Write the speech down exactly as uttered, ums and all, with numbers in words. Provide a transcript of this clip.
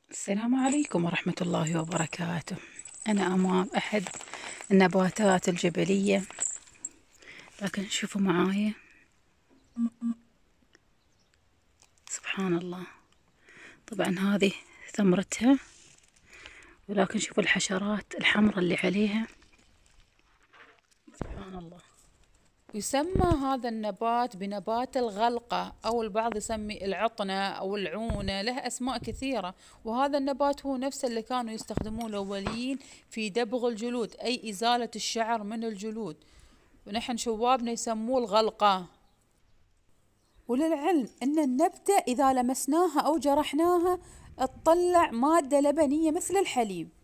السلام عليكم ورحمة الله وبركاته. أنا أمام أحد النباتات الجبلية، لكن شوفوا معايا، سبحان الله. طبعا هذه ثمرتها، ولكن شوفوا الحشرات الحمراء اللي عليها، سبحان الله. يسمى هذا النبات بنبات الغلقة، أو البعض يسمي العطنة أو العونة، له أسماء كثيرة. وهذا النبات هو نفسه اللي كانوا يستخدموه الأوليين في دبغ الجلود، أي إزالة الشعر من الجلود، ونحن شبابنا يسموه الغلقة. وللعلم أن النبتة إذا لمسناها أو جرحناها تطلع مادة لبنية مثل الحليب.